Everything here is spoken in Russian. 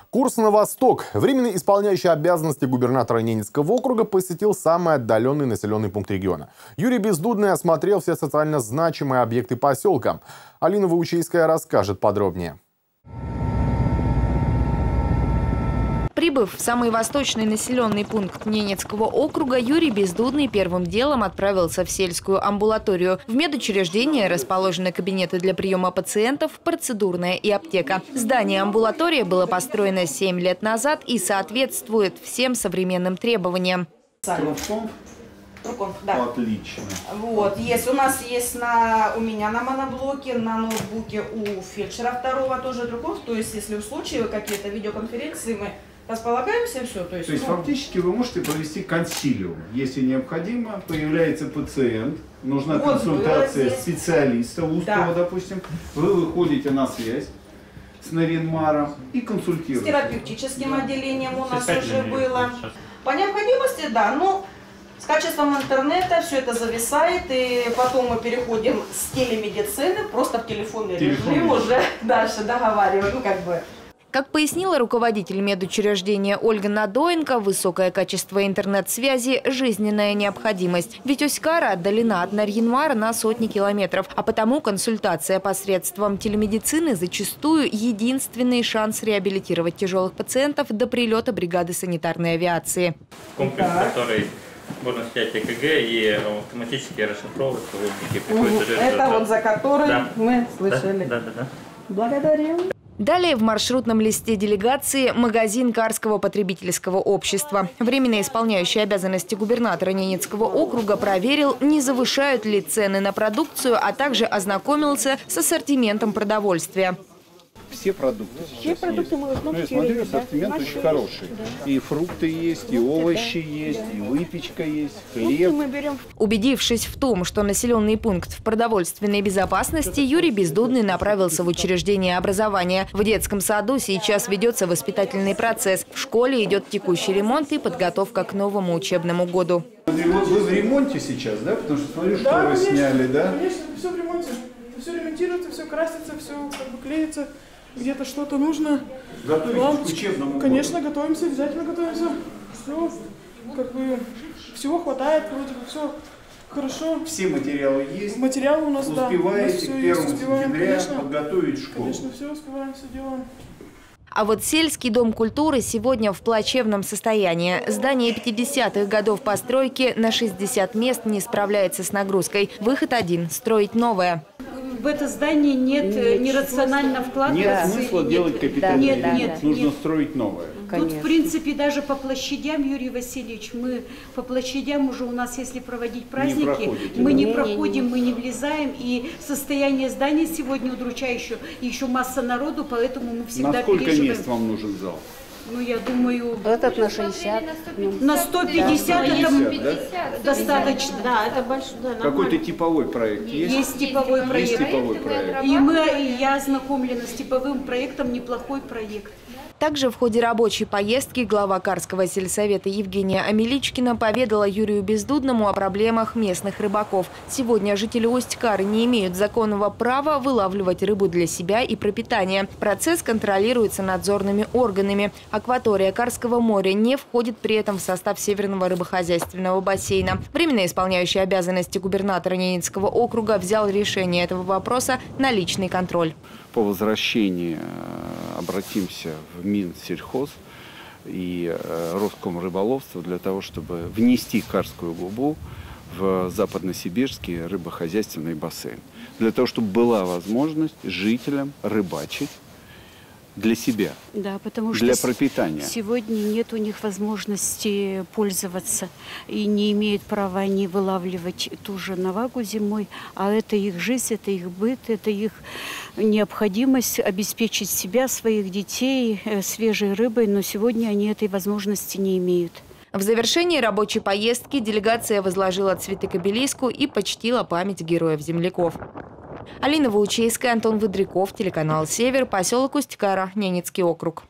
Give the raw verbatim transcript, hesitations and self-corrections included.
Курс на восток. Временно исполняющий обязанности губернатора Ненецкого округа посетил самый отдаленный населенный пункт региона. Юрий Бездудный осмотрел все социально значимые объекты поселка. Алина Выучейская расскажет подробнее. Прибыв в самый восточный населенный пункт Ненецкого округа, Юрий Бездудный первым делом отправился в сельскую амбулаторию. В медучреждении расположены кабинеты для приема пациентов, процедурная и аптека. Здание амбулатории было построено семь лет назад и соответствует всем современным требованиям. Труконф, да. Отлично. Вот, есть. У нас есть на, у меня на моноблоке, на ноутбуке у фельдшера второго тоже Труконф. То есть, если в случае какие-то видеоконференции, мы располагаемся, все. То есть, то есть ну... фактически вы можете провести консилиум. Если необходимо, появляется пациент, нужна вот, консультация специалиста узкого, да. допустим, вы выходите на связь с Наринмаром и консультируете. С терапевтическим отделением у нас уже было. По необходимости, да, но с качеством интернета все это зависает, и потом мы переходим с телемедицины просто в телефонный режим, уже дальше договариваем, ну как бы. Как пояснила руководитель медучреждения Ольга Надоенко, высокое качество интернет-связи – жизненная необходимость. Ведь Оськара отдалена от Нарьинмара на сотни километров, а потому консультация посредством телемедицины зачастую единственный шанс реабилитировать тяжелых пациентов до прилета бригады санитарной авиации. Комплекс, который можно снять ЭКГ и автоматически расшифровывать лобники. Это вот за который да. мы слышали. Да, да, да. Благодарим. Далее в маршрутном листе делегации магазин Карского потребительского общества. Временно исполняющий обязанности губернатора Ненецкого округа проверил, не завышают ли цены на продукцию, а также ознакомился с ассортиментом продовольствия. Все продукты Все продукты мы ну, я смотрю, ассортимент да? очень хороший. Да. И фрукты есть, фрукты, и овощи да. есть, да. и выпечка есть, хлеб. Мы берем. Убедившись в том, что населенный пункт в продовольственной безопасности, Юрий Бездудный направился в учреждение образования. В детском саду сейчас ведется воспитательный процесс. В школе идет текущий ремонт и подготовка к новому учебному году. Вы в ремонте сейчас, да? Потому что смотрю, что да, вы конечно, сняли, да? Конечно, все в ремонте. Все ремонтируется, все красится, все как бы клеится. Где-то что-то нужно. Готовитесь к учебному Конечно, году. готовимся, обязательно готовимся. Все, как бы, всего хватает, вроде бы все хорошо. Все материалы есть? Материалы у нас, успеваете да. к первому сентября подготовить школу? Конечно, все успеваем, все делаем. А вот сельский дом культуры сегодня в плачевном состоянии. Здание пятидесятых годов постройки на шестьдесят мест не справляется с нагрузкой. Выход один – строить новое. В это здание нет, нет нерационально вкладываться. Нет смысла нет, делать капитальный нет, ремонт. нет, Нужно нет. строить новое. Конечно. Тут, в принципе, даже по площадям, Юрий Васильевич, мы по площадям уже у нас, если проводить праздники, не мы да? не не, проходим, не, не. мы не влезаем. И состояние здания сегодня удручающее. Еще масса народу, поэтому мы всегда На сколько переживаем. мест вам нужен зал? Ну, я думаю... Этот на шестьдесят. На сто пятьдесят, да. это пятьдесят, да? достаточно. Да, это большой. Да, какой-то типовой проект есть? Есть типовой проект. Есть типовой проект. И мы, я ознакомлена с типовым проектом, неплохой проект. Также в ходе рабочей поездки глава Карского сельсовета Евгения Амеличкина поведала Юрию Бездудному о проблемах местных рыбаков. Сегодня жители Усть-Кары не имеют законного права вылавливать рыбу для себя и пропитания. Процесс контролируется надзорными органами. Акватория Карского моря не входит при этом в состав Северного рыбохозяйственного бассейна. Временно исполняющий обязанности губернатора Ненецкого округа взял решение этого вопроса на личный контроль. По возвращении обратимся в Минсельхоз и Роскомрыболовство для того, чтобы внести Карскую губу в западносибирский рыбохозяйственный бассейн. Для того, чтобы была возможность жителям рыбачить для себя, да, потому для что пропитания. Сегодня нет у них возможности пользоваться и не имеют права они вылавливать ту же навагу зимой, а это их жизнь, это их быт, это их необходимость обеспечить себя, своих детей свежей рыбой, но сегодня они этой возможности не имеют. В завершении рабочей поездки делегация возложила цветы к обелиску и почтила память героев-земляков. Алина Выучейская, Антон Выдряков, телеканал «Север», поселок Усть-Кара, Ненецкий округ.